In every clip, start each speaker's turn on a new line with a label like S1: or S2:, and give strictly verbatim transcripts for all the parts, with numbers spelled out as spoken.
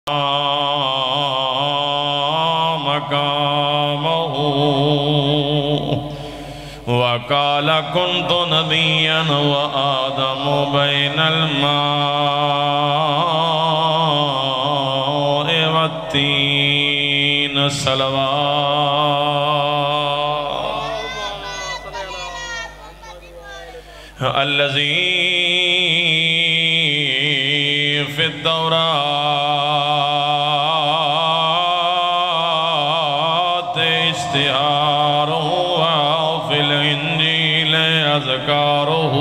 S1: مقامه وقال كنت نبيا وآدم بين الماء والتين صلوات الذي في التوراة اشتهاره وفي الإنجيل أذكاره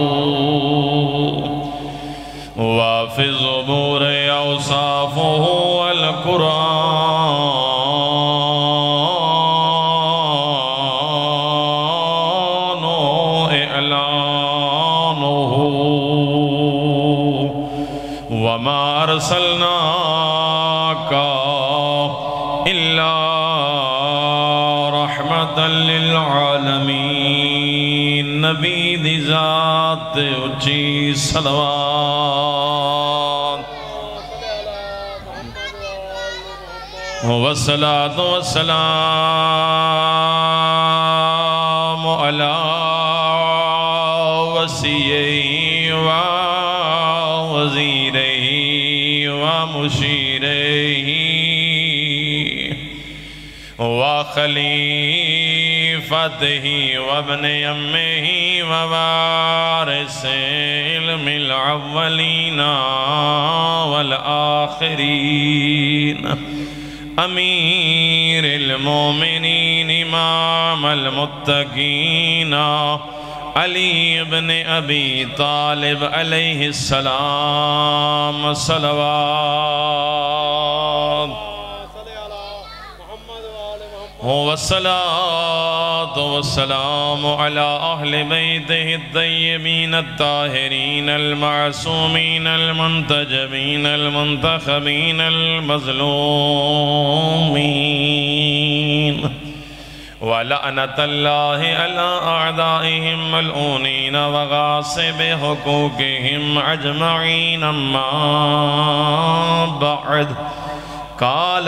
S1: وفي الزبور أوصافه والقرآن إعلانه وما أرسلناك إلا رحمة للعالمين نبی دی ذات اچھی صلوات والصلاة والسلام على وسیعی و وزیرہی و مشیرہی وخلیفتہی وابن امہی ووارث علم الاولین والآخرین امیر المومنین امام المتقین علی ابن ابی طالب علیہ السلام صلوات والصلاة والسلام على أهل بيته الطيبين الطاهرين المعصومين المنتجبين المنتخبين المظلومين ولعنة الله على أعدائهم ملعونين وغاصب حقوقهم أجمعين أما بعد قال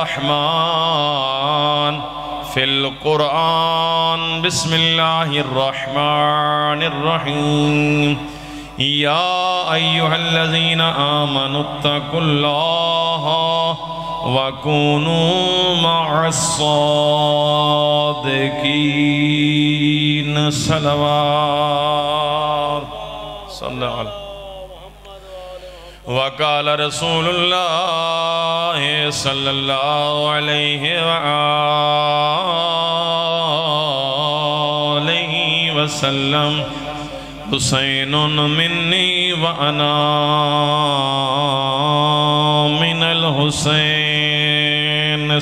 S1: الرحمن في القرآن بسم الله الرحمن الرحيم يا أيها الذين آمنوا اتقوا الله وكونوا مع الصادقين صلوات صلى الله عليه وقال رسول الله صلى الله عليه وآله وسلم حسين مني وأنا من الحسين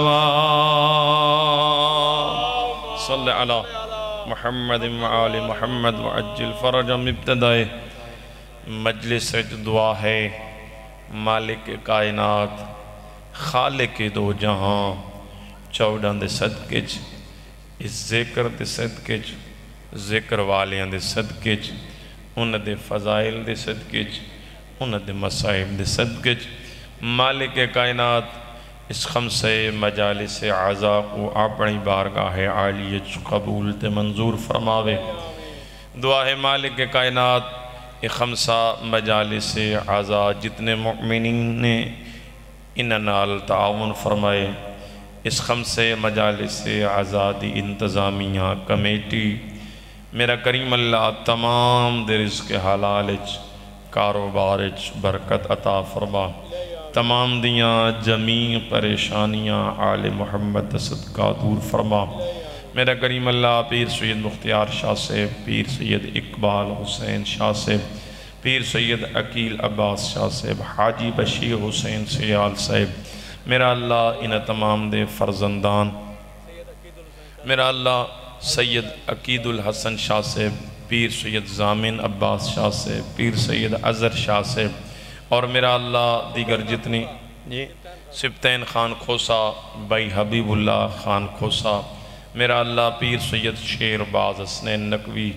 S1: صلوات صلى على محمد وآل محمد وعجل فرجا ابتدائے مجلس دعا ہے مالک کائنات خالق دو جہاں چوڑاں دے صدقے چ اس ذکر دے صدقے چ ذکر والیاں دے صدقے چ ان دے فضائل دے صدقے چ ان دے مسائب دے صدقے چ مالک کائنات اس خمسے مجالس عزا کو اپنی بارگاہ عالیہ چ قبول تے منظور فرماوے دعا ہے مالک کائنات یہ خمسہ مجالس عزا جتنے مؤمنین نے انہنال تعاون فرمائے اس خمسے مجالس عزا دی انتظامیہ کمیٹی میرا کریم اللہ تمام دے رزق حلالچ کاروبارچ برکت عطا فرما تمام دیاں جمیع پریشانیاں آل محمد صدقہ دور فرما میرا کریم اللہ پیر سید مختار شاہ سے پیر سید اقبال حسین شاہ سے پیر سید عقیل عباس شاہ صاحب حاجی بشیر حسین سیال صاحب میرا اللہ انہ تمام دے فرزندان میرا اللہ سید عقید الحسن شاہ صاحب پیر سید زامن عباس شاہ صاحب پیر سید عزر شاہ صاحب اور میرا اللہ دیگر جتنی سبتین خان کھوسا بھائی حبیب اللہ خان کھوسا میرا اللہ پیر سید شیر باز حسنین نقوی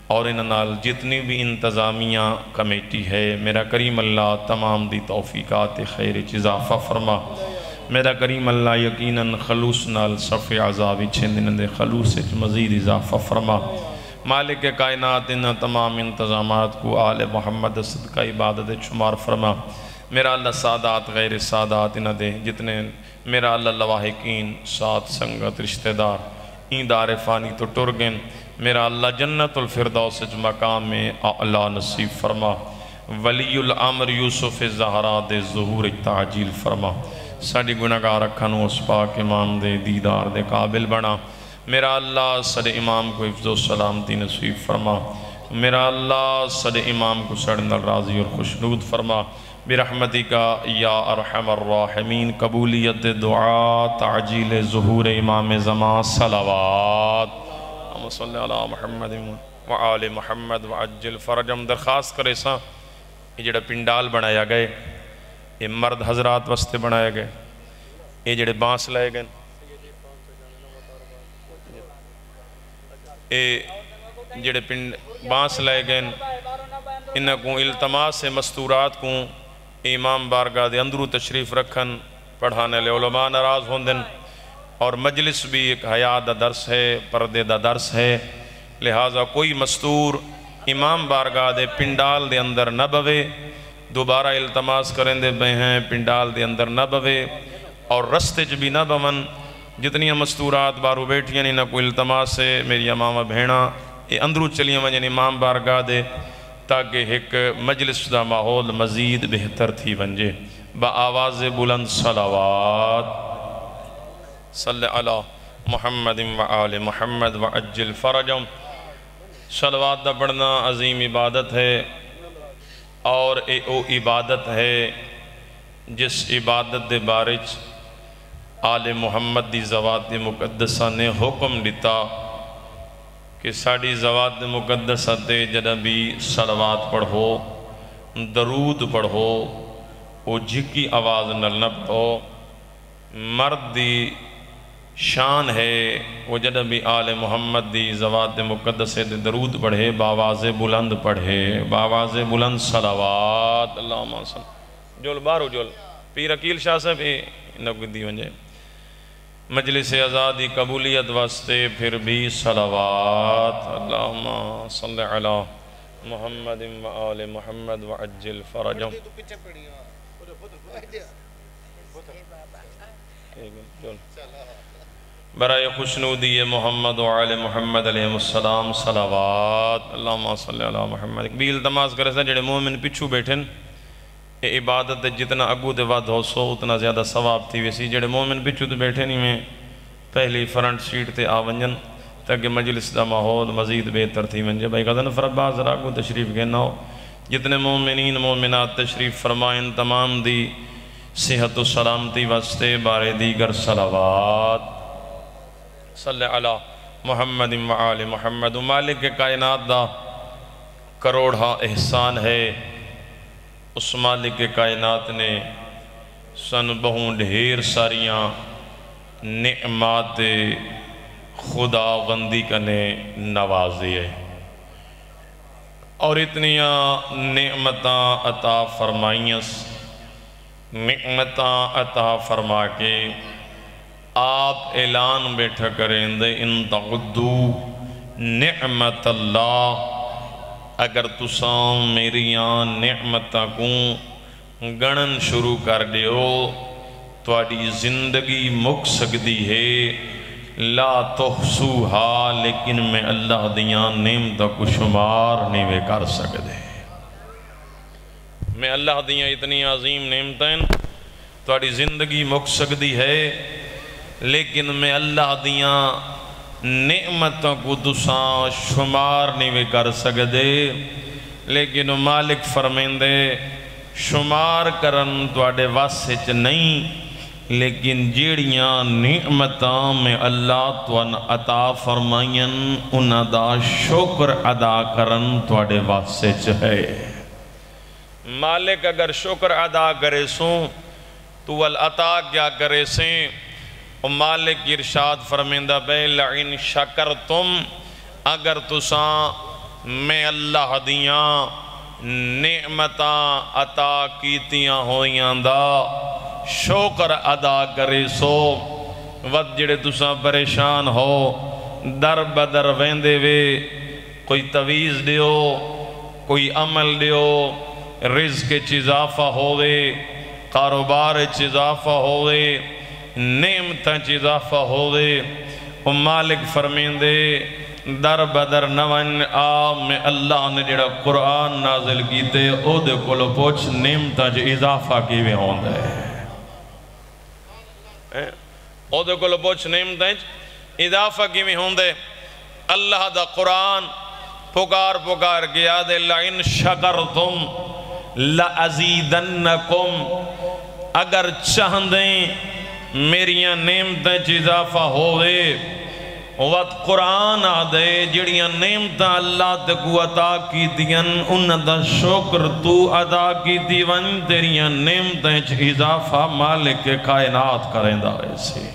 S1: اور انہوں جتنی بھی انتظامیہ کمیٹی ہے، میرا کریم اللہ تمام دی توفیقات خیر اضافہ فرما۔ میرا کریم اللہ یقیناً خلوص نال صف عذابی چھندن دے خلوص مزید اضافہ فرما۔ مالک کائنات ان تمام انتظامات کو آل محمد صدقہ عبادت شمار فرما۔ میرا اللہ سادات غیر سادات انہ دے جتنے میرا اللہ لواحقین ساتھ سنگت رشتہ دار این دار فانی تو ٹرگن، میرا اللہ جنت الفردوس مقام میں اعلیٰ نصیب فرما۔ ولی الامر یوسف زہرا دے ظہور تعجیل فرما۔ ساڑی گناہگار رکھنو اس پاک امام دے دیدار دے قابل بنا۔ میرا اللہ صد امام کو حفظ و سلامتی نصیب فرما۔ میرا اللہ صد امام کو سڑندر راضی اور خوشنود فرما۔ برحمتی کا یا ارحم الراحمین، قبولیت دعا تعجیل ظہور امام زمان صلوات اللہم صلی علی محمد وآل محمد وعجل فرجم۔ درخواست کرے ساں یہ جڑا پنڈال بنایا گئے، یہ مرد حضرات واسطے بنایا گئے، یہ جڑے بانس لائے گئے، یہ جڑے پنڈ بانس لائے گئے، انہاں کو التماس سے مستورات کو امام بارگاہ دے اندرو تشریف رکھن، پڑھانے لے علماء ناراض ہوندن، اور مجلس بھی ایک حیاء دا درس ہے، پردے دا درس ہے، لہٰذا کوئی مستور امام بارگاہ دے پنڈال دے اندر نہ بوے، دوبارہ التماس کریں دے بے ہیں پنڈال دے اندر نہ بوے، اور رستے چ بھی نہ بون۔ جتنی مستورات بارو بیٹھیاں نہ کوئی التماس سے میری امامہ بھیڑا یہ اندرو چلیاں وجن امام بارگاہ دے، تاکہ ایک مجلس دا ماحول مزید بہتر تھی ونجے۔ با آواز بلند صلوات صلی علی محمد وآل محمد وعجل فرجم۔ صلوات دا پڑھنا عظیم عبادت ہے، اور اے او عبادت ہے جس عبادت دے بارچ آل محمد دی زوات مقدسہ نے حکم دیتا کہ ساڑی زوات مقدسہ تے جدہ بھی صلوات پڑھو، درود پڑھو، او جھکی آواز نل نہ پڑھو۔ مرد دی شان ہے وہ جدہ بھی آل محمد دی زوات مقدسہ دے درود پڑھے، باواز بلند پڑھے، باواز بلند صلوات اللہم صلی۔ جول بارو جول پیر عقیل شاہ صاحب اے نگو دی ونجے مجلس ازادی قبولیت واسطے پھر بھی صلوات اللہم صلی علی محمد وآل محمد وعجل فرجم۔ برائے خوشنودی محمد وآل محمد علیہ السلام صلوات اللہم صلی علی محمد۔ بھی التماس کرے سا جڑے مومن پچھو بیٹھن، یہ عبادت جتنا اگو دے وعد ہو سو اتنا زیادہ ثواب تھی ویسی۔ جڑے مومن پچھو تے بیٹھے نہیں میں پہلی فرنٹ سیٹ تے آونجن تاکہ مجلس دا ماحول مزید بہتر تھی ونجے۔ بھائی قدن فرباز ذرا کو تشریف گھننا ہو، جتنے مومنین مومنات تشریف فرمائن تمام دی صحت و سلامتی واسطے بارے دیگر صلوات صلی علی محمد وآل محمد۔ مالک کائنات دا کروڑا احسان ہے، اس مالک کائنات نے سن بہوں ڈھیر ساریاں نعمات خدا غندی کنے نوازی ہے، اور اتنیاں نعمتاں عطا فرمائیس، نعمتاں عطا فرما کے آپ اعلان بیٹھا کریں دے ان تعدو نعمت اللہ، اگر تساں میریاں نعمتاں کو گنن شروع کر دیو تواڈی زندگی مک سکدی ہے۔ لا تحصوہا، لیکن میں اللہ دیاں نعمتاں کو شمار نہیں وے کر سکدے۔ میں اللہ دیاں اتنی عظیم نعمتیں تواڈی زندگی مک سکدی ہے، لیکن میں اللہ دیاں نعمتوں کو تساں شمار نہیں وے کر سکدے۔ لیکن مالک فرمیندے شمار کرن تواڈے واسے چ نہیں، لیکن جیڑیاں نعمتاں میں اللہ توان عطا فرمائیں انہاں دا شکر ادا کرن تواڈے واسے چ ہے۔ مالک اگر شکر ادا کرے سوں تو والعطا کیا کرے سیں، اور مالک ارشاد فرمیندہ بے لئن شکرتم، اگر تساں میں اللہ دیاں نعمتاں عطا کیتیاں ہویاں دا شکر ادا کرے سو وقت جڑے تساں پریشان ہو در بدر ویندے وے کوئی تویز دیو کوئی عمل دیو رزق اضافہ ہوئے کاروبار اضافہ ہوئے نعمت اضافہ ہوئے وہ مالک فرمیندے در بدر نون آ میں اللہ نے جڑا قرآن نازل کیتے او دے کولو پوچھ نعمت اضافہ کیویں ہوندے او دے کولو پوچھ نعمت اضافہ کیویں ہوندے اللہ دا قرآن پکار پکار گیا دے لَإِن شَكَرْتُمْ لَأَزِيدَنَّكُمْ اگر چاہندیں میریاں نعمتیں اضافہ ہوئے وقت قرآن آدھے جڑیاں نعمتاں اللہ تے کو عطا کی دیاں ان دا شکر تو ادا کی دیوان تیریاں نعمتیں اضافہ مالک کائنات کریں دا ویسے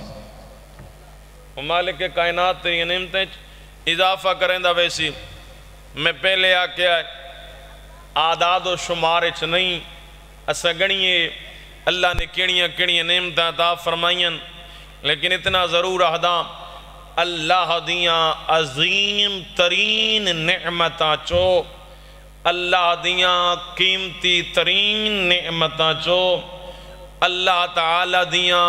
S1: مالک کائنات تیریاں نعمتیں اضافہ کریں دا ویسے میں پہلے آکے آئے آداد و شمارچ نہیں اسا گنیے اللہ نے کیڑیاں کیڑیاں نعمتاں عطا فرمائیں لیکن اتنا ضرور احدام اللہ دیاں عظیم ترین نعمتاں چو اللہ دیاں قیمتی ترین نعمتاں چو اللہ تعالی دیاں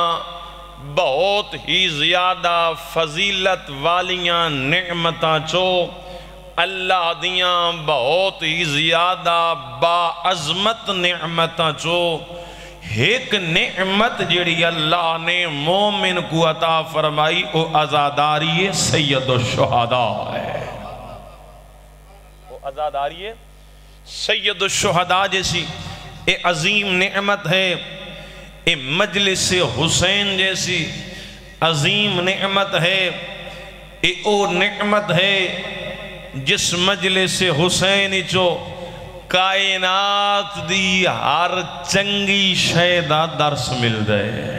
S1: بہت ہی زیادہ فضیلت والیاں نعمتاں چو اللہ دیاں بہت ہی زیادہ با عظمت نعمتاں چو ایک نعمت جڑی اللہ نے مومن کو عطا فرمائی او عزاداری سید الشہداء ہے او عزاداری سید الشہداء جیسی اے عظیم نعمت ہے اے مجلس حسین جیسی عظیم نعمت ہے اے او نعمت ہے جس مجلس حسین چو کائنات دی ہر چنگی شہدہ درس مل دے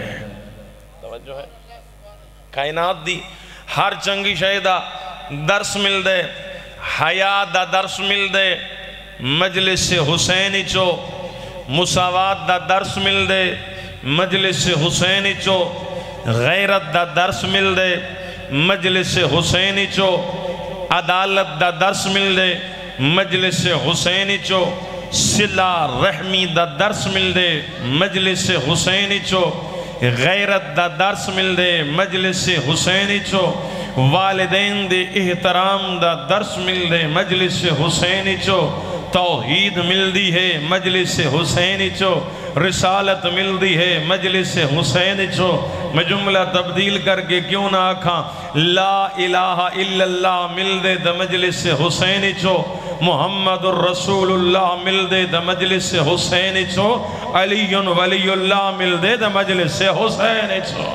S1: توجہ ہے کائنات دی ہر چنگی شہدہ درس مل دے حیات دا درس مل دے مجلس حسین چو مساوات دا درس مل دے مجلس حسین چو غیرت دا درس مل دے مجلس حسین چو عدالت دا درس مل دے مجلس حسین چو صلہ رحمی دا درس مل دے مجلس حسین چو غیرت دا درس مل دے مجلس حسین چو والدین دے احترام دا درس مل دے مجلس حسین چو توحید مل دی ہے مجلس حسین چو رسالت مل دی ہے مجلس حسین چو میں جملہ تبدیل کر کے کیوں نہ آکھاں لا الہ الا اللہ مل دے دا مجلس حسین چو محمد الرسول اللہ مل دے دا مجلس حسین چو علی ولی اللہ مل دے دا مجلس حسین چو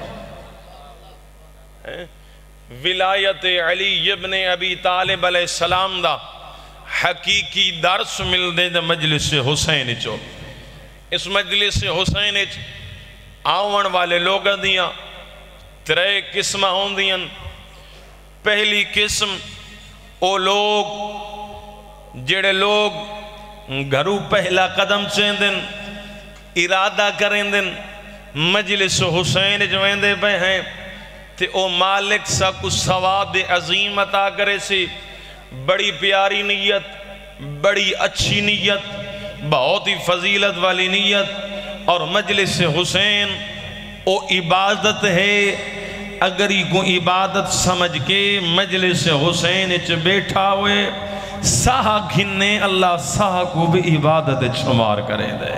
S1: ولایت علی ابن ابی طالب علیہ السلام دا حقیقی درس مل دے دا مجلس حسین چو اس مجلس حسین چو آون والے لوگ دیاں ترے قسمہ ہون دیاں پہلی قسم او لوگ جڑے لوگ گھرو پہلا قدم چین دن ارادہ کریں دن مجلس حسین جو اندے پہ ہیں تے او مالک سا کچھ ثواب عظیم عطا کرے سی بڑی پیاری نیت بڑی اچھی نیت بہت ہی فضیلت والی نیت اور مجلس حسین او عبادت ہے اگر ہی کو عبادت سمجھ کے مجلس حسین چ بیٹھا ہوئے ساہ گھننے اللہ ساہ کو بھی عبادت شمار کریں دے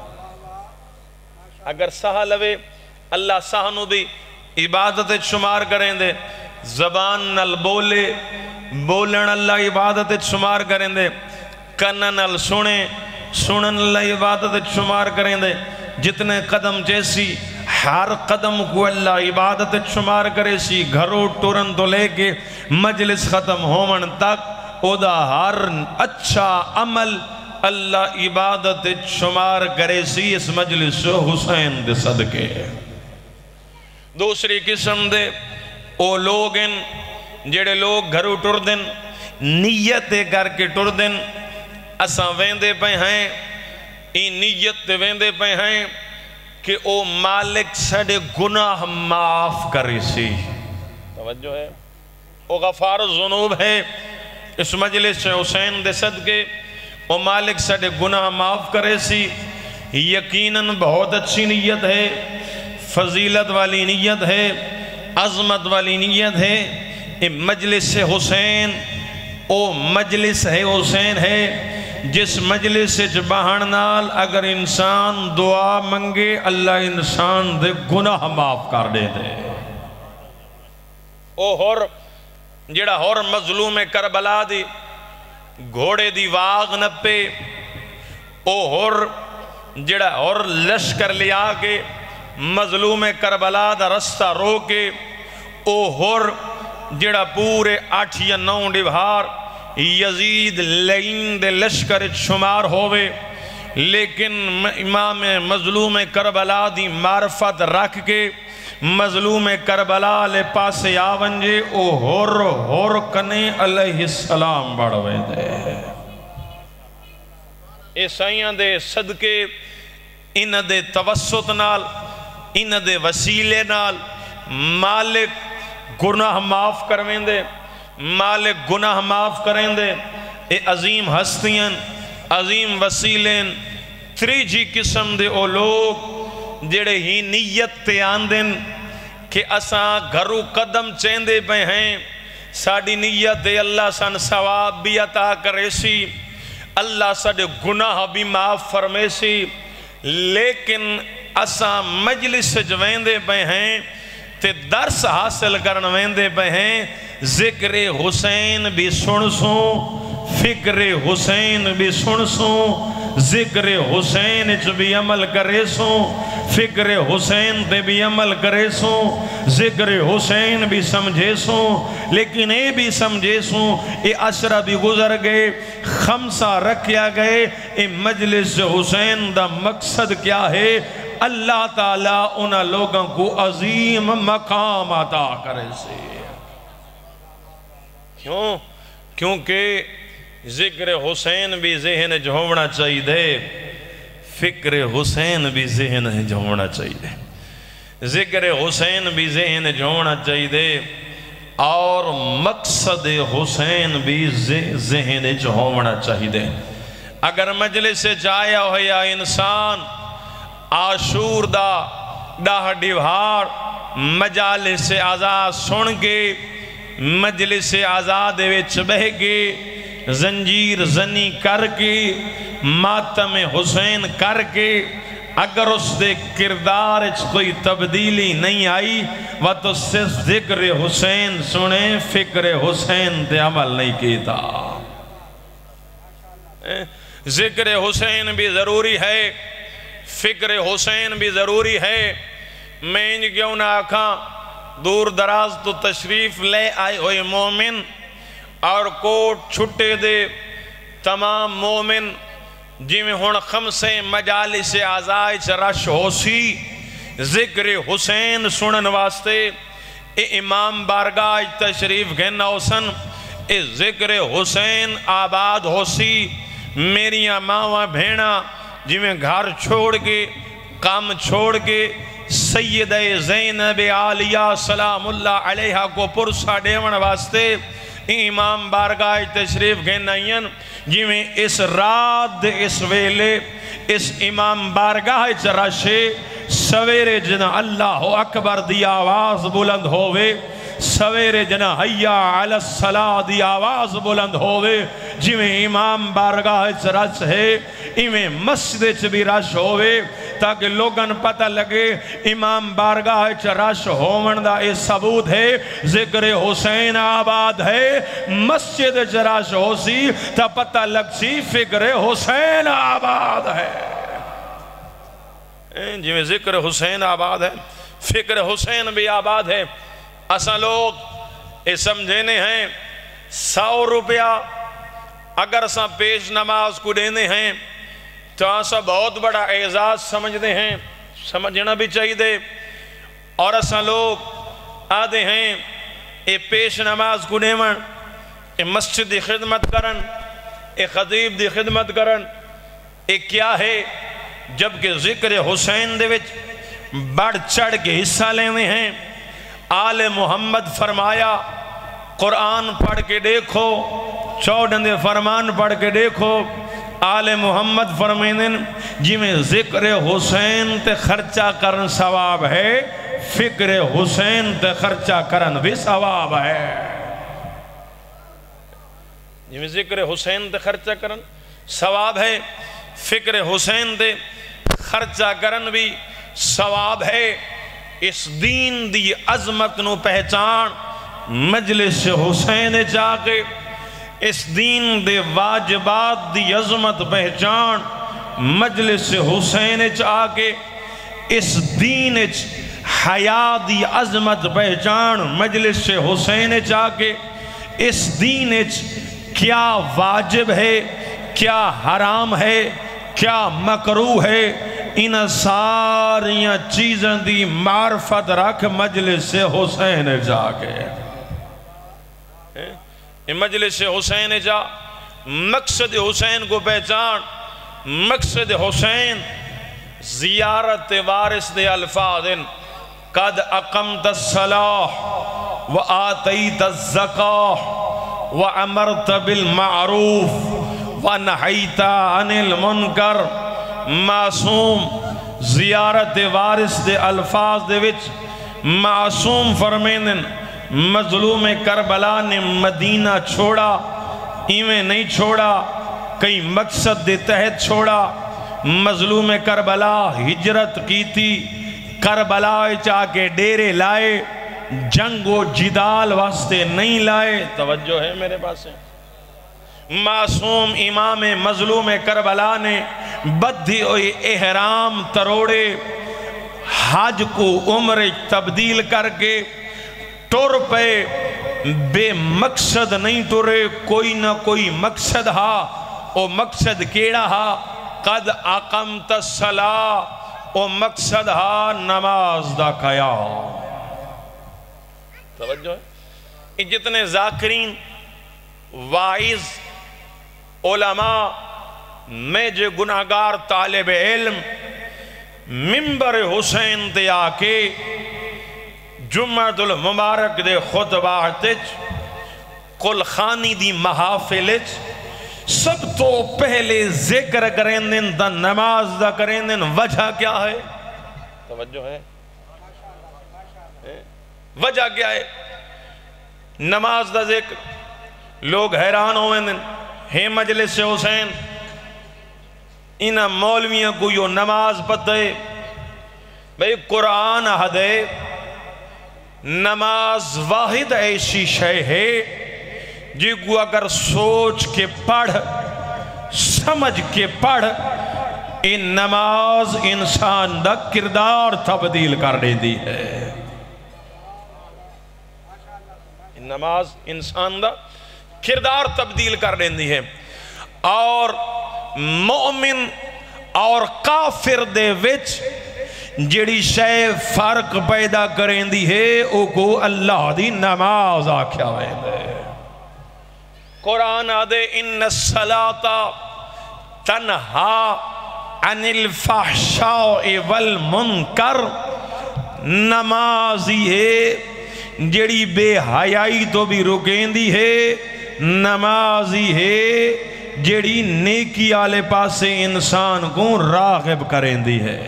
S1: اگر ساہ لوے اللہ ساہ نو بھی عبادت شمار کریں دے زبان نل بولے بولن اللہ عبادت شمار کریں دے کنن نل سنے سنن اللہ عبادت شمار کریں دے جتنے قدم جیسی ہر قدم کو اللہ عبادت شمار کرے سی گھروں ٹورن تو لے کے مجلس ختم ہومن تک او دا ہر اچھا عمل اللہ عبادت شمار کرے سی اس مجلس حسین دے صدقے دوسری قسم دے او لوگ ان جڑے لوگ گھروں ٹور دن نیت کر کے ٹر دن اساں ویندے پہ ہیں این نیت ویندے پہ ہیں کہ او مالک سڑے گناہ معاف کری سی توجہ ہے او غفار الذنوب ہے اس مجلس حسین دے صدقے او مالک سڑے گناہ معاف کرے سی یقیناً بہت اچھی نیت ہے فضیلت والی نیت ہے عظمت والی نیت ہے اے مجلس حسین او مجلس ہے حسین ہے جس مجلس سے بہن نال اگر انسان دعا منگے اللہ انسان دے گناہ معاف کر دے دے او ہور جڑا ہور مظلوم کربلا دی گھوڑے دی واغ نپے او ہور جڑا ہور لشکر لیا کے مظلوم کربلا دا رستہ رو کے او ہور جڑا پورے آٹھ یا نو ڈبھار یزید لعین دے لشکر شمار ہوئے لیکن امام مظلوم کربلا دی معرفت رکھ کے مظلوم کربلا لے پاسے آونجے او ہور ہور کنے علیہ السلام بڑھوے دے اے سائیاں دے صدقے ان دے توسط نال ان دے وسیلے نال مالک گناہ معاف کرویں دے مالک گناہ معاف کریں دے اے عظیم ہستیاں عظیم وسیلیں تریجی قسم دے او لوگ جڑے ہی نیت تے آندن کہ اساں گھرو قدم چیندے پہ ہیں ساڑی نیت دے اللہ سن ثواب بھی عطا کرے سی اللہ ساڑے گناہ بھی معاف فرمے سی لیکن اساں مجلس جویندے پہ ہیں تے درس حاصل کرن ویندے پہ ہیں ذکر حسین بھی سن سوں فکر حسین بھی سن سوں ذکر حسین چ بھی عمل کرے سوں فکر حسین تے بھی عمل کرے سوں ذکر حسین بھی سمجھے سوں لیکن اے بھی سمجھے سوں اے عشرہ بھی گزر گئے خمسہ رکھیا گئے اے مجلس حسین دا مقصد کیا ہے اللہ تعالیٰ انہا لوگوں کو عظیم مقام عطا کرے سے کیوں؟ کیونکہ ذکر حسین بھی ذہن جو ہونا چاہیے دے فکر حسین بھی ذہن جو ہونا چاہیے دے ذکر حسین بھی ذہن جو ہونا چاہیے دے اور مقصد حسین بھی ذہن جو ہونا چاہیے دے اگر مجلس سے جایا ہو یا انسان عاشور دا ڈاہ ڈیوہار مجالس آزاد سن کے مجلس آزاد وچ بہ کے زنجیر زنی کر کے ماتم حسین کر کے اگر اس دے کردار اچھ کوئی تبدیلی نہیں آئی وہ تو صرف ذکر حسین سنیں فکر حسین دے عمل نہیں کیتا ذکر حسین بھی ضروری ہے فکر حسین بھی ضروری ہے میں انج کیوں نہ آکھاں دور دراز تو تشریف لے آئے ہوئے مومن اور کوٹ چھٹے دے تمام مومن جی میں ہون خمسے مجالس آزائچ رش ہو سی ذکر حسین سنن واسطے اے امام بارگاہ تشریف گھنہ حسن اے ذکر حسین آباد ہو سی میریاں ماں بھیڑا جی میں گھر چھوڑ کے کام چھوڑ کے سید زینب عالیہ سلام اللہ علیہ کو پرسا ڈیون واسطے امام بارگاہ تشریف گھنائین جی میں اس رات اس ویلے اس امام بارگاہ چراشے سویرے جنہ اللہ اکبر دی آواز بلند ہوئے سویرے جنہ حیٰ علی الصلاة دی آواز بلند ہوئے جی میں امام بارگاہ چرش ہے ایمیں مسجد بھی رش ہوئے تاکہ لوگن پتہ لگے امام بارگاہ چرش ہومن دا اے ثبوت ہے ذکر حسین آباد ہے مسجد چرش ہو سی تا پتہ لگ سی فکر حسین آباد ہے جی میں ذکر حسین آباد ہے فکر حسین بھی آباد ہے اساں لوگ اے سمجھینے ہیں سو روپیہ اگر اساں پیش نماز کو دینے ہیں تو اساں بہت بڑا اعزاز سمجھتے ہیں سمجھنا بھی چاہیے دے اور اساں لوگ آدھے ہیں اے پیش نماز کو دیون اے مسجد دی خدمت کرن، اے خطیب دی خدمت کرن، اے کیا ہے؟ جبکہ ذکر حسین دے وچ بڑھ چڑھ کے حصہ لینے ہیں۔ آل محمد فرمایا قرآن پڑھ کے دیکھو، چودن دے فرمان پڑھ کے دیکھو، آل محمد فرمائیں جی میں ذکر حسین تے خرچہ کرن ثواب ہے، فکر حسین تے خرچہ کرن بھی ثواب ہے۔ جی میں ذکر حسین تے خرچہ کرن ثواب ہے، فکر حسین تے خرچہ کرن بھی ثواب ہے۔ اس دین دی عظمت نو پہچان مجلس حسین جا کے، اس دین دے واجبات دی عظمت پہچان مجلس حسین جا کے، اس دین حیا دی عظمت پہچان مجلس حسین جا کے، اس دین کیا واجب ہے، کیا حرام ہے، کیا مکروہ ہے، ان ساریاں چیزیں دی معرفت رکھ مجلس حسین جا کے۔ مجلس حسین جا، مقصد حسین کو پہچان۔ مقصد حسین زیارت وارث دے الفاظ قد اقمت الصلاة وآتیت الزکاة وعمرت بالمعروف ونحیت عن المنکر۔ معصوم زیارت وارث دے الفاظ دے وچ معصوم فرمینن مظلوم کربلا نے مدینہ چھوڑا، ایویں نہیں چھوڑا، کئی مقصد دے تحت چھوڑا۔ مظلوم کربلا ہجرت کی تھی، کربلا چاہ کے ڈیرے لائے، جنگ و جدال واسطے نہیں لائے۔ توجہ ہے میرے پاس ہے؟ معصوم امام مظلوم کربلا نے بدھی ہوئی احرام تروڑے، حج کو عمر تبدیل کر کے ٹر پہ، بے مقصد نہیں ٹرے، کوئی نہ کوئی مقصد ہا۔ او مقصد کیڑا ہا؟ قد اقمت الصلاة، او مقصد ہا نماز دا قیام۔ توجہ ہے؟ جتنے ذاکرین، واعظ، علماء میں جو گناہگار طالب علم منبر حسین تے آکے جمعۃ المبارک دے خطبات کل خانی دی محافلت سب تو پہلے ذکر کریں دن دا نماز دا کریں دن۔ وجہ کیا ہے؟ توجہ ہے؟ وجہ کیا ہے؟ نماز دا ذکر۔ لوگ حیران ہوئے دن ہے مجلس حسین انہا مولویاں کو یو نماز پتہ بھئی قرآن حدے نماز واحد ایسی شے ہے جی کو اگر سوچ کے پڑھ سمجھ کے پڑھ ان نماز انسان دا کردار تبدیل کر دیتی ہے۔ نماز انسان دا کردار تبدیل کر دیتی ہے، اور مومن اور کافر دے وچ جڑی شے فرق پیدا کریں دی ہے او کو اللہ دی نماز آکھیا ہوئے دے۔ قرآن آدھے ان الصلاة تنہا عن الفحشاء والمنکر، نمازی ہے جڑی بے حیائی تو بھی رکیں دی ہے، نمازی ہے جڑی نیکی آلے پاسے انسان کو راغب کریں دی ہے،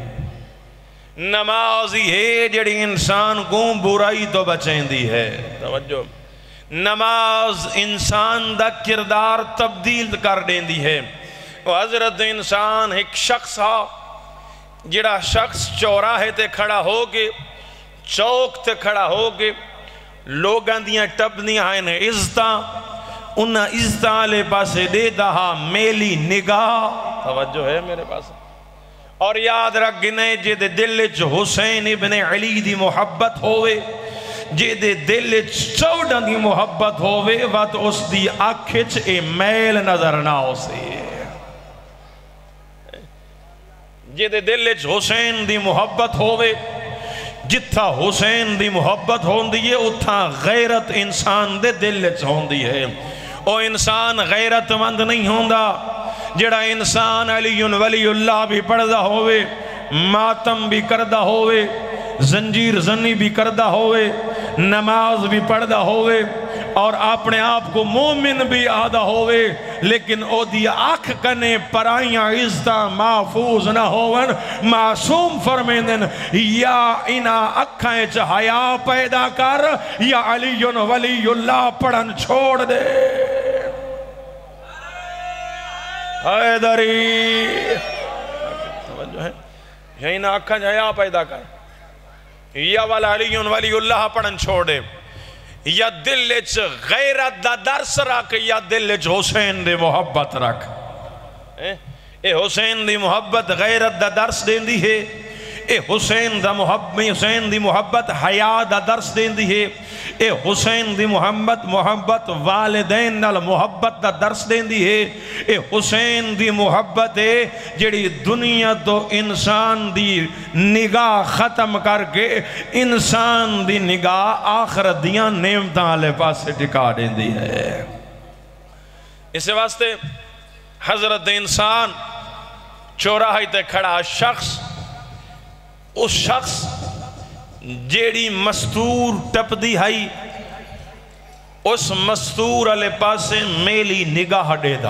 S1: نمازی ہے جڑی انسان کو برائی تو بچیں دی ہے۔ توجہ، نماز انسان دا کردار تبدیل کر دیں دی ہے۔ حضرت انسان ایک شخص ہا جڑا شخص چوراہے تے کھڑا ہو کے چوک تے کھڑا ہو کے لوگاں دیاں ٹبنیاں ہیں عزتاں، انہاں عزتاں لے پاسے دے دہا میلی نگاہ۔ توجہ ہے میرے پاس؟ اور یاد رکھ گنے جے دے دل چ حسین ابن علی دی محبت ہوئے، جے دے دل چ چوڑا دی محبت ہوئے، وقت اس دی آنکھ اے میل نظر نہ ہو سے۔ جے دے دل چ حسین دی محبت ہوئے، جتھا حسین دی محبت ہوندی ہے اتھا غیرت انسان دے دل وچ ہوندی ہے۔ او انسان غیرت مند نہیں ہوندا جڑا انسان علی ولی اللہ بھی پڑھدا ہوئے، ماتم بھی کردہ ہوئے، زنجیر زنی بھی کردہ ہوئے، نماز بھی پڑھدا ہوئے اور اپنے آپ کو مومن بھی آدھا ہوئے، لیکن او دی آنکھ کنے پرائیاں عزتاں محفوظ نہ ہوون، معصوم فرمیندن یا اینا اکھائیں چ حیا پیدا کر یا علی ولی اللہ پڑھن چھوڑ دے۔ حیدری توجہ ہے، یا اینا اکھائیں چ حیا پیدا کر یا والا علی ولی اللہ پڑھن چھوڑ دے، یا دل اچ غیرت دا درس رکھ یا دل اچ حسین دے محبت رکھ۔ اے حسین دی محبت غیرت دا درس دین دی ہے، اے حسین دا محبت حسین دی محبت حیا دا درس دین دی ہے، اے حسین دی محبت محبت والدین نال محبت دا درس دین دی ہے، اے حسین دی محبت ہے جڑی دنیا تو انسان دی نگاہ ختم کر کے انسان دی نگاہ آخرت دیاں نعمتاں والے پاسے ٹکا دین دی ہے۔ اس واسطے حضرت انسان چوراہے تے کھڑا شخص، اس شخص جیڑی مستور ٹپ دی ہائی اس مستور علی پاسے میلی نگاہ دے دا،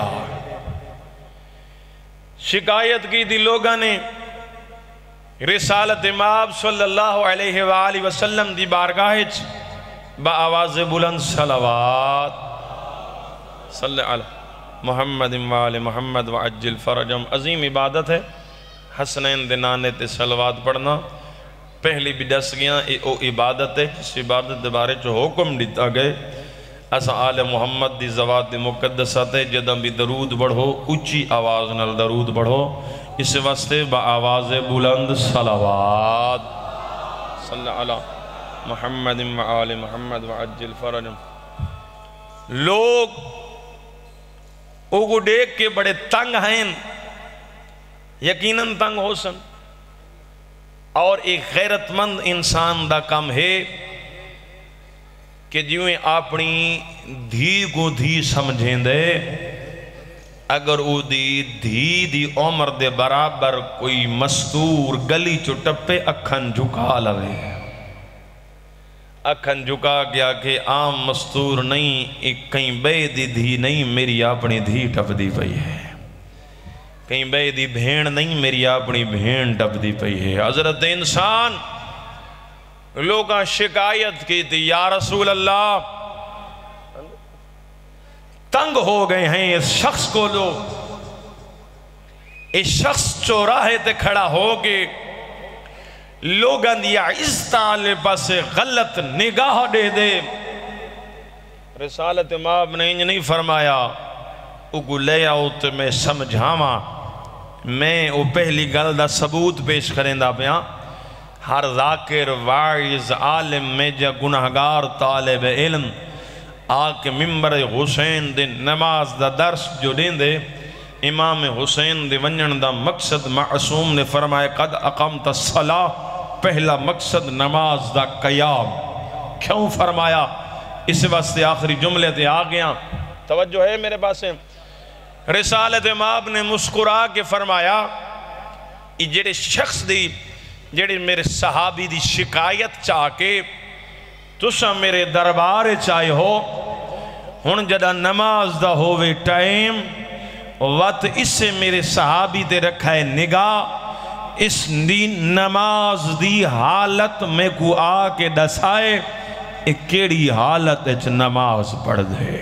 S1: شکایت کی دی لوگاں نے رسالت امام صلی اللہ علیہ وآلہ وسلم دی بارگاہ با آواز بلند صلوات صلی علی محمد وآل محمد وعجل فرجم۔ عظیم عبادت ہے حسنین دنانے تے صلوات پڑھنا، پہلی بھی دس گیا او عبادت ہے جس عبادت دے بارے جو حکم دیتا گئے اسا آل محمد دی زوات دی مقدسات ہے جدہ بھی درود بڑھو اچھی آواز نال درود بڑھو، اس واسطے با آواز بلند صلوات صلی علی محمد وآل محمد وعجل فرجم۔ لوگ اوگو دیکھ کے بڑے تنگ ہیں، یقیناً تنگ ہو سن، اور ایک غیرت مند انسان دا کم ہے کہ جیویں اپنی دھی کو دھی سمجھیں دے، اگر او دی دھی دی عمر دے برابر کوئی مستور گلی چو ٹپے اکھن جھکا لوے، اکھن جھکا گیا کہ عام مستور نہیں، ایک کہیں بے دی دھی نہیں، میری اپنی دھی ٹپ دی پئی ہے، کہیں بے دی بھین نہیں، میری اپنی بھین ٹپ دی پئی ہے۔ حضرت انسان لوگاں شکایت کی تھی یا رسول اللہ تنگ ہو گئے ہیں اس شخص کو، لو اس شخص چوراہے تے کھڑا ہو کے لوگاں دیا عزتاں لے پاسے غلط نگاہ دے دے۔ رسالت امام نے انج نہیں فرمایا اگو لے آؤ تے میں سمجھاواں، میں او پہلی گل دا ثبوت پیش کریں دا بیاں، ہر ذاکر واعظ عالم میں جا گناہگار طالب علم آکے ممبر حسین دے نماز دا درس جو دیں دے، امام حسین دے ونجن دا مقصد معصوم نے فرمائے قد اقامت الصلاة، پہلا مقصد نماز دا قیام۔ کیوں فرمایا؟ اس واسطے آخری جملے تے آگیاں توجہ ہے میرے پاس ہے۔ رسالت امام نے مسکرا کے فرمایا یہ جڑے شخص دی جڑے میرے صحابی دی شکایت چاہ کے تسا میرے دربار چاہے ہو، ہن جدہ نماز دا ہووے ٹائم وقت اس سے میرے صحابی دے رکھا ہے نگاہ، اس دی نماز دی حالت میں کو آ کے دسائے ایک کیڑی حالت اچھ نماز پڑھ دے۔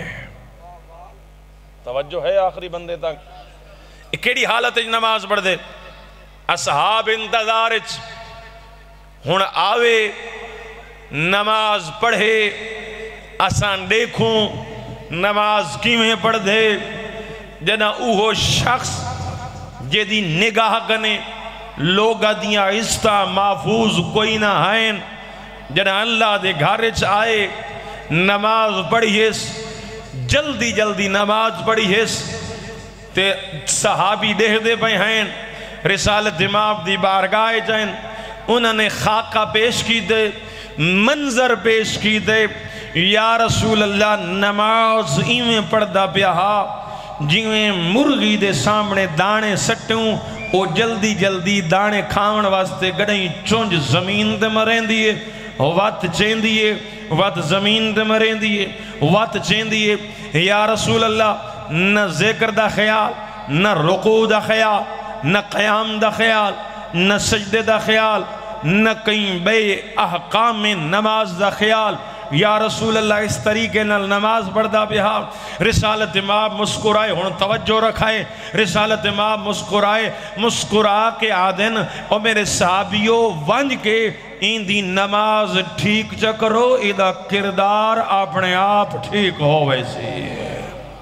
S1: توجہ ہے آخری بندے تک، ایک کیڑی حالت اچھ نماز پڑھ دے۔ اصحاب انتظار اچھ ہن آوے نماز پڑھے، آسان دیکھوں نماز کیویں پڑھ دے، جنہ اوہو شخص جیدی نگاہ کنے لوگا دیاں عزتہ محفوظ کوئی نہ ہیں، جنہ اللہ دے گھارچ آئے نماز پڑھیس، جلدی جلدی نماز پڑھیس، تے صحابی دیکھ دے پہ ہیں رسالت امام دی بارگاہ جائیں انہوں نے خاکہ پیش کی دے، منظر پیش کی دے، یا رسول اللہ نماز ایویں پڑھدا پیا جویں مرغی دے سامنے دانے سٹوں او جلدی جلدی دانے کھاون واسطے گڑیں چونج زمین دے مرین دیئے، وات چین دیئے، وات زمین دے مرین دیئے، وات چین دیئے۔ یا رسول اللہ نہ ذکر دا خیال، نہ رکوع دا خیال، نہ قیام دا خیال، نہ سجدے دا خیال، نہ کہیں بے احکام نماز دا خیال۔ یا رسول اللہ اس طریقے نال نماز پڑھدا پیا۔ رسالت امام مسکرائے، ہن توجہ رکھائے، رسالت امام مسکرائے، مسکرا کے آدن اور میرے صحابیوں ونج کے این دی نماز ٹھیک چا کرو، ایدہ کردار اپنے آپ ٹھیک ہو ویسی ہے۔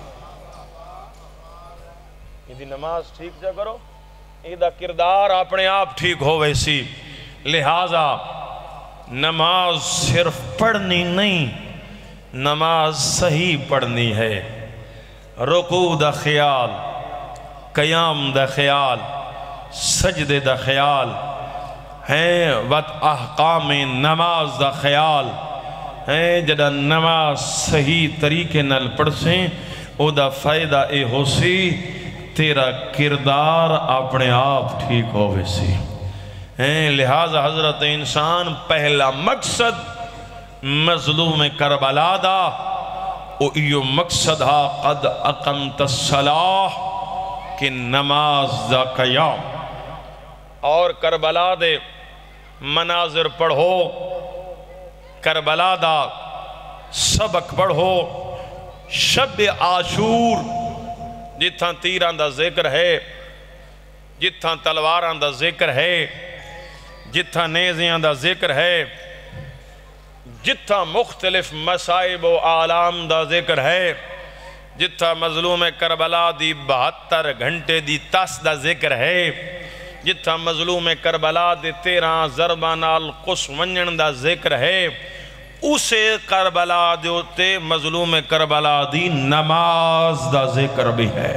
S1: این دی نماز ٹھیک چا کرو، ایدہ کردار اپنے آپ ٹھیک ہو ویسی۔ لہٰذا نماز صرف پڑھنی نہیں، نماز صحیح پڑھنی ہے۔ رکوع دا خیال، قیام دا خیال، سجدے دا خیال ہیں، وقت احکام نماز دا خیال ہیں۔ جڑا نماز صحیح طریقے نال پڑھسیں او دا فائدہ اے ہو سی تیرا کردار اپنے آپ ٹھیک ہوئے سی۔ لہذا حضرت انسان پہلا مقصد مظلوم کربلا دا او ایو مقصد ہا قد اقمت الصلاح کہ نماز دا قیام۔ اور کربلا دے مناظر پڑھو، کربلا دا سبق پڑھو، شب عاشور جتھاں تیران دا ذکر ہے، جتھاں تلواران دا ذکر ہے، جتھاں نیزیاں دا ذکر ہے، جتھاں مختلف مصائب و آلام دا ذکر ہے، جتھاں مظلوم کربلا دی بہتر گھنٹے دی تس دا ذکر ہے، جتھاں مظلوم کربلا دی تیرہ ضربانال قس ونجن دا ذکر ہے، اسے کربلا دیوتے مظلوم کربلا دی نماز دا ذکر بھی ہے۔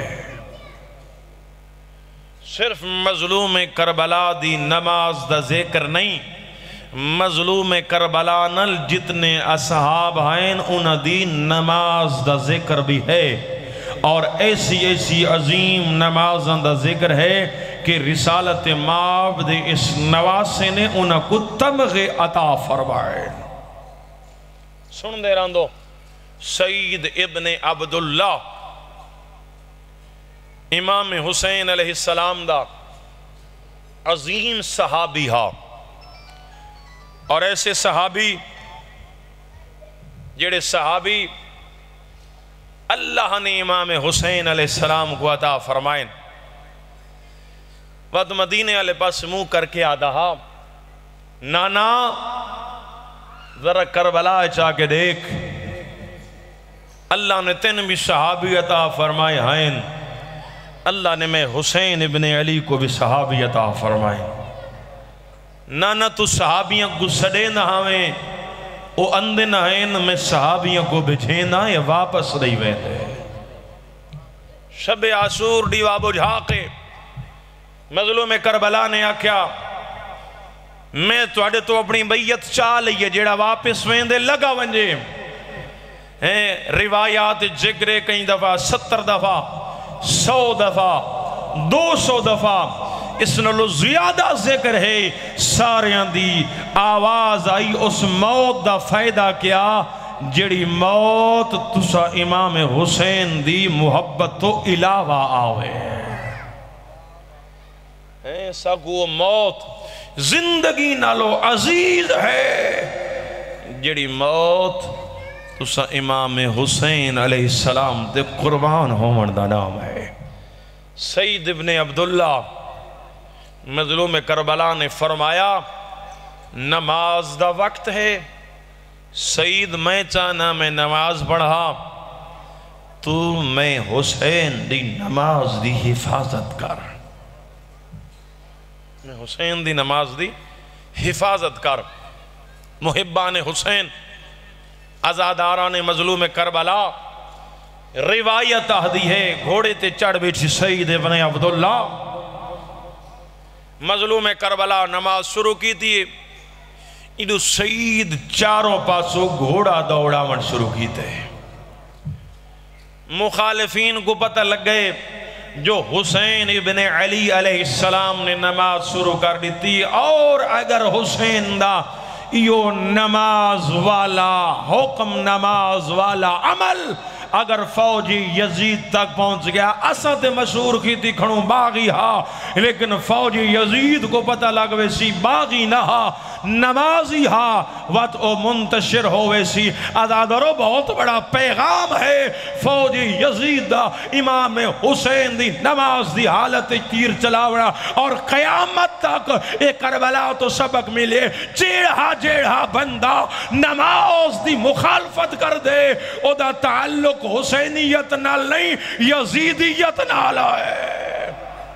S1: صرف مظلوم کربلا دی نماز دا ذکر نہیں، مظلوم کربلا نل جتنے اصحاب ہیں انہ دی نماز دا ذکر بھی ہے۔ اور ایسی ایسی عظیم نمازاں دا ذکر ہے کہ رسالت ماب دے اس نواسے نے انہ کو تمغ عطا فرمائے۔ سن دے راندو، سید ابن عبداللہ امام حسین علیہ السلام دا عظیم صحابی ہا، اور ایسے صحابی جڑے صحابی اللہ نے امام حسین علیہ السلام کو عطا فرمائیں۔ وقت مدینے علیہ پاس منہ کر کے آدھا ہا، نانا ذرا کربلا چاہ کے دیکھ، اللہ نے تین بھی صحابی عطا فرمائے ہیں، اللہ نے میں حسین ابن علی کو بھی صحابی عطا فرمائے۔ نانا تو صحابیاں کو سڑے نہ ہوئے، او اندے نہ ہیں میں صحابیاں کو بجھینا یا واپس رہی ویدے۔ شب عاشور ڈیوا بجھا کے مظلوم کربلا نے آکھیا میں توڑے تو اپنی بیعت چاہ لئیے جیڑا واپس ویندے لگا ونجے۔ روایات جگرے کئی دفعہ ستر دفعہ سو دفعہ دو سو دفعہ اس نلو زیادہ ذکر ہے، ساریاں دی آواز آئی اس موت دا فائدہ کیا جڑی موت تسا امام حسین دی محبت تو علاوہ آوے۔ ایسا کو موت زندگی نالو عزیز ہے جڑی موت تسا امام حسین علیہ السلام دے قربان ہومن دا نام ہے۔ سید ابن عبداللہ مظلوم کربلا نے فرمایا نماز دا وقت ہے، سید میں چاہنا میں نماز پڑھا، تو میں حسین دی نماز دی حفاظت کر، میں حسین دی نماز دی حفاظت کر۔ محبان حسین، ازاداران مظلوم کربلا، روایت آہدی ہے گھوڑے تے چڑھ بیٹھی سید ابن عبداللہ مظلوم کربلا نماز شروع کی تھی ادو سید چاروں پاسوں گھوڑا دوڑا من شروع کی تھے مخالفین کو پتہ لگ گئے جو حسین ابن علی علیہ السلام نے نماز شروع کر دی تھی اور اگر حسین دا یہ نماز والا حکم نماز والا عمل اگر فوجی یزید تک پہنچ گیا اسد مشہور کی تھی کھڑوں باغی ہا لیکن فوجی یزید کو پتہ لگ ویسی باغی نہ ہا نمازی ہا وقت او منتشر ہوئے سی ادادرو بہت بڑا پیغام ہے فوجی یزید دا امام حسین دی نماز دی حالت تیر چلاوڑا اور قیامت تک ایک کربلا تو سبق ملے جیڑا جیڑا بندہ نماز دی مخالفت کر دے او دا تعلق حسینیت نال نہیں یزیدیت نال ہے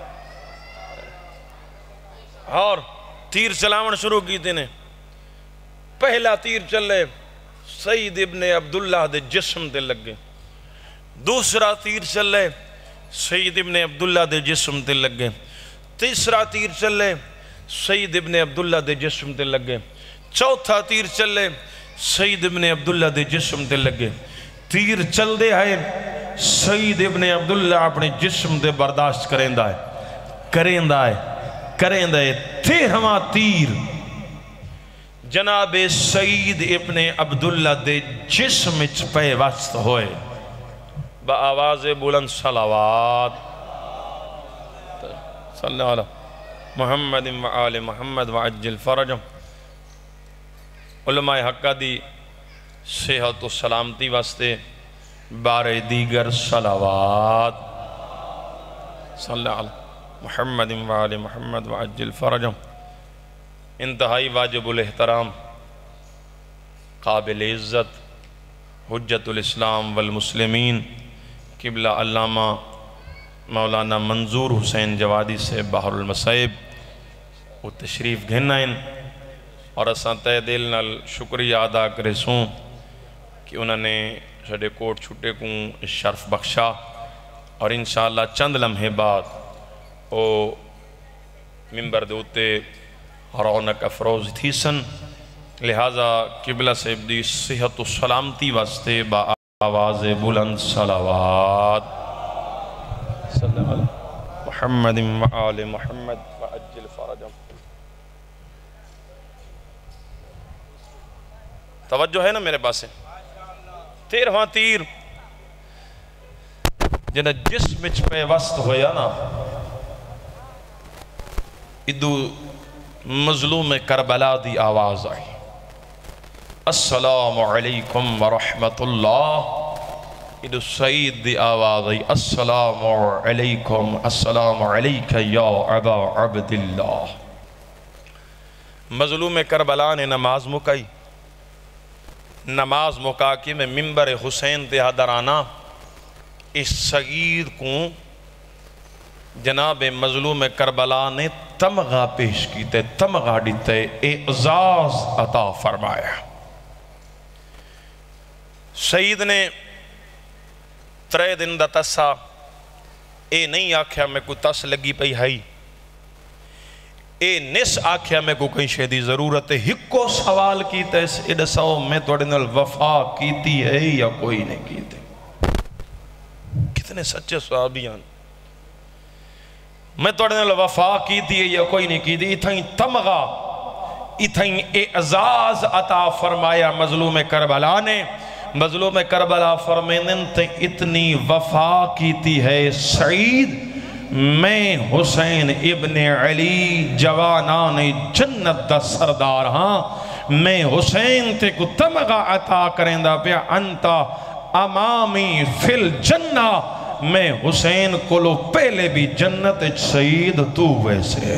S1: اور تیر چلاون شروع کی تھی نے پہلا تیر چلے سید ابن عبداللہ دے جسم دے لگے دوسرا تیر چلے سید ابن عبداللہ دے جسم دے لگے تیسرا تیر چلے سید ابن عبداللہ دے جسم دے لگے چوتھا تیر چلے سید ابن عبداللہ دے جسم دے لگے تیر چل دے آئے سید ابن عبداللہ اپنے جسم دے برداشت کریں دائے کریں دائے کریں دائے تیرہواں تیر جناب سید ابن عبداللہ دے جسم اچ پہ وست ہوئے با آواز بلند صلوات صلی اللہ علیہ محمد و آل محمد وعجل فرجم علماء حقہ دی صحت و سلامتی واسطے بارے دیگر صلوات صلی اللہ علیہ محمد و آل محمد وعجل فرجم انتہائی واجب الاحترام قابل عزت حجت الاسلام والمسلمین قبلہ علامہ مولانا منظور حسین جوادی سے بحر المصائب وہ تشریف گھنائن اور اساں تہ دل نال شکریہ ادا کرے سوں کہ انہوں نے سڈے کوٹ چھٹے کو شرف بخشا اور انشاءاللہ چند لمحے بعد او ممبر دے اتے رونق افروز تھی سن لہذا قبلہ صاحب دی صحت و سلامتی واسطے با آواز بلند صلوات صلی اللہ علیہ محمد و آل محمد وعجل فرجم توجہ ہے نا میرے پاس تیرہواں تیر جنہ جسم اچ پہ وست ہویا نا ادو مظلوم کربلا دی آواز آئی السلام علیکم ورحمت اللہ ادو سعید دی آواز آئی السلام علیکم السلام علیکہ یا ابا عبداللہ مظلوم کربلا نے نماز مکائی نماز مکا کے میں ممبر حسین تے حضرانہ اس سعید کو جناب مظلوم کربلا نے تمغہ پیش کی تے تمغہ دیتے اعزاز عطا فرمایا سعید نے ترے دن دا تسا اے نہیں آکھیا میں کو تس لگی پئی ہائی اے نس آکھیا میں کو کہیں شہدی ضرورت ہے ہکو سوال کیتا ہے اس ادساؤ میں توڑے نل وفا کیتی ہے یا کوئی نہیں کیتے کتنے سچے صحابیان میں توڑے نل وفا کیتی ہے یا کوئی نہیں کیتی اتھائیں تمغہ اتھائیں اعزاز عطا فرمایا مظلوم کربلا نے مظلوم کربلا فرمینن تے اتنی وفا کیتی ہے سعید میں حسین ابن علی جوانان جنت دا سردار ہاں میں حسین تے کو تمغہ عطا کریں دا پیا انتا امامی فی الجنہ میں حسین کو لو پہلے بھی جنت سعید تو ویسے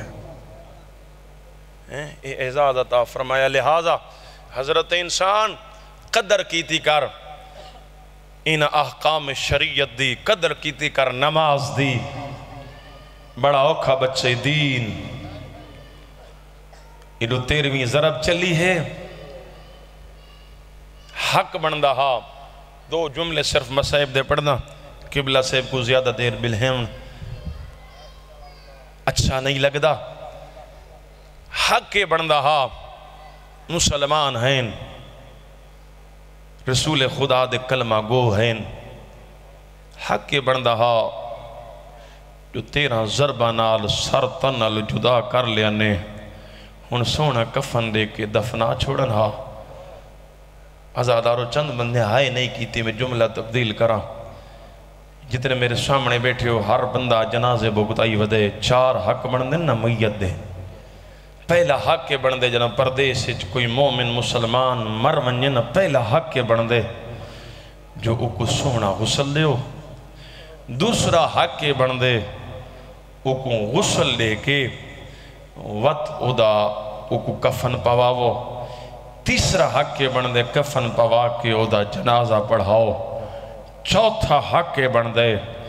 S1: اے اعزاز عطا فرمایا لہذا حضرت انسان قدر کیتی کر ان احکام شریعت دی قدر کیتی کر نماز دی بڑا اوکھا بچے دین ایڈو تیرویں ضرب چلی ہے حق بندہ ہاں دو جملے صرف مسائب دے پڑھنا قبلہ صاحب کو زیادہ دیر بلہم اچھا نہیں لگ دا حق کے بندہ ہا مسلمان ہیں رسول خدا دے کلمہ گو ہیں حق کے بندہ ہا جو تیرہ ضربہ نال سر تن نال جدا کر لیا نے ہن سونا کفن دے کے دفنا چھوڑن ہا آزادارو چند بندے آئے نہیں کیتے میں جملہ تبدیل کرا جتنے میرے سامنے بیٹھے ہو ہر بندہ جنازے بھگتائی ودے چار حق بندے نہ میت دے پہلا حق کے بندے جنہ پردیس کوئی مومن مسلمان مر منجے نہ پہلا حق کے بندے جو اکو سونا غسل دے ہو دوسرا حق کے بندے اکو غسل دے کے وط ادا اکو کفن پواو تیسرا حق کے بندے کفن پوا کے ادا جنازہ پڑھاؤ چوتھا حق کے بندے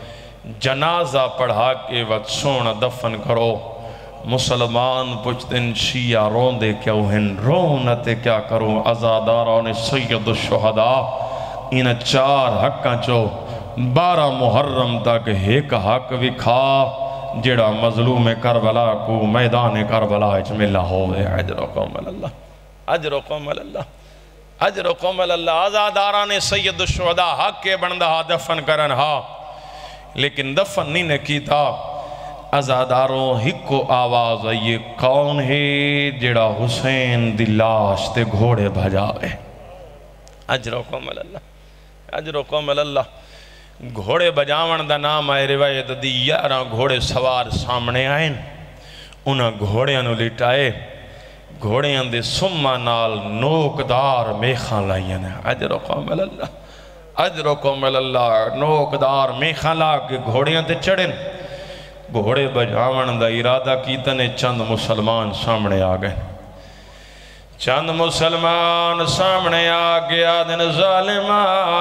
S1: جنازہ پڑھا کے وقت سونا دفن کرو مسلمان پوچھتن شیعہ رون دے کیا ہن رونتے کیا کروں ازاداران سید الشہداء ان چار حقاں چو بارہ محرم تک ایک حق وکھا جڑا مظلوم کربلا کو میدان کربلا اچ ملا ہوئے عجر و قوم اللہ عجر و قوم اللہ عجر و قوم اللہ آزاداران سید الشہداء حق کے بندہ دفن کرن ہا لیکن دفن نہیں نے کی تھا ازاداروں ہکو آواز یہ کون ہے جڑا حسین دی لاش تے گھوڑے بھجاوے عجر و قوم اللہ عجر و قوم اللہ گھوڑے بجاون دا نام آئے روایت دی یارہ گھوڑے سوار سامنے آئیں انہاں گھوڑے انہوں لٹائے گھوڑے اندے سمہ نال نوکدار میخان لائیں عجر و قوم اللہ عجر و قوم اللہ نوکدار میخان لا کے گھوڑے اندے چڑھیں گھوڑے بجاون دا ارادہ کیتنے چند مسلمان سامنے آگئے چند مسلمان سامنے آگیا دن ظالمہ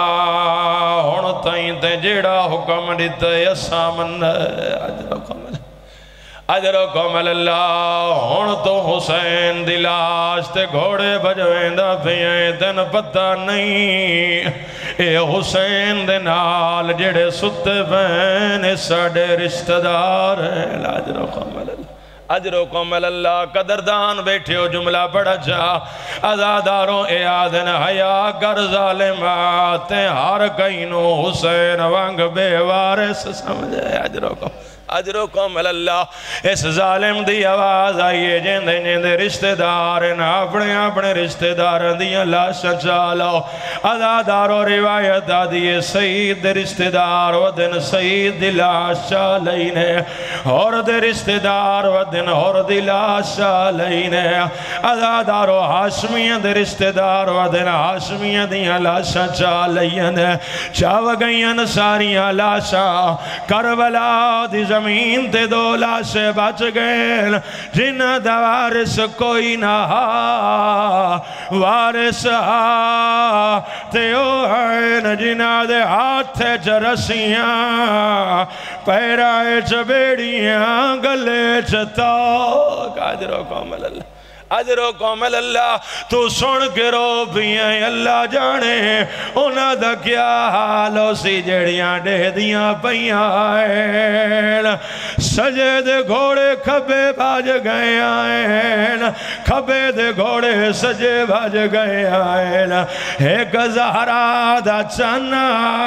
S1: ہون تائیں تے جیڑا حکم دیتا ہے سامن عجر و قوم اللہ عجر و قوم اللہ ہون تو حسین دلاش تے گھوڑے بجویں دا پھیئیں تن پتہ نہیں اے حسین دے نال جڑے ستے بین ساڑے رشتہ دار ہیں عجر و قوم اللہ عجر و قوم اللہ قدردان بیٹھے ہو جملہ بڑا چاہ ازاداروں اے آدن حیاء گر ظالماتیں ہر کئینو حسین وانگ بے وارس سمجھے عجر و قوم عجر و قوم اللہ اس ظالم دی آواز آئیے جیندے جیندے رشتہ دارن اپنے اپنے رشتہ دارن دیا لاشا چالو ازادارو روایت آدھیے سید دے رشتہ دار و دن سید دی لاشا لینے اور دے رشتہ دار و دن اور دی لاشا لینے ازادارو حاشمیاں دے رشتہ دار و دن حاشمیاں دیا لاشا چالین چاو گئین ساریاں لاشا کربلا دی زمین تے دو لاشے بچ گئے جن دا وارث کوئی نہ وارث ہا تے او ہیں جنہ دے ہاتھ چ رسیاں پیرائے چ بیڑیاں گلے چ تاک عجر و قوم اللہ عجر و قوم اللہ تو سن کے رو پیئیں اللہ جانے انہاں دا کیا حالو سی جڑیاں دے دیاں پیاں آئین سجے دے گھوڑے کھبے بھاج گئے آئین کھبے دے گھوڑے سجے بھاج گئے آئین ایک زہرا دا چنا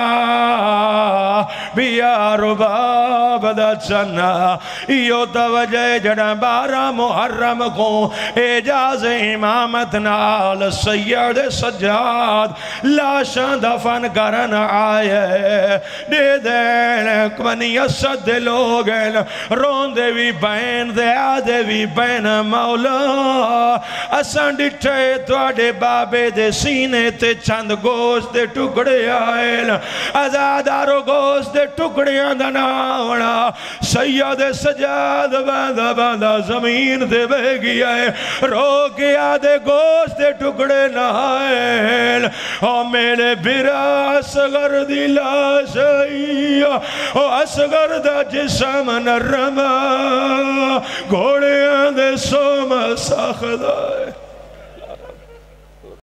S1: بیا رباب دا چنا یو توجہ جڑا بارہ محرم کو اجاز امامت نال سید سجاد لاشاں دفن کرن آئے دے دین کنی اسد لوگن رون دے بھی بین دے آدھے بھی بین مولا اساں ڈٹھے توڑے بابے دے سینے تے چند گوشت دے ٹکڑے آئے ازادارو گوشت دے ٹکڑیاں دا ناونا سید سجاد باندھا باندھا زمین دے بے گیا ہے رو کے آدھے گوشت دے ٹکڑے نائل او میرے برا اصغر دی لاشائی او اصغر دا جسم نرمہ گھوڑے آدھے سوم ساخدائے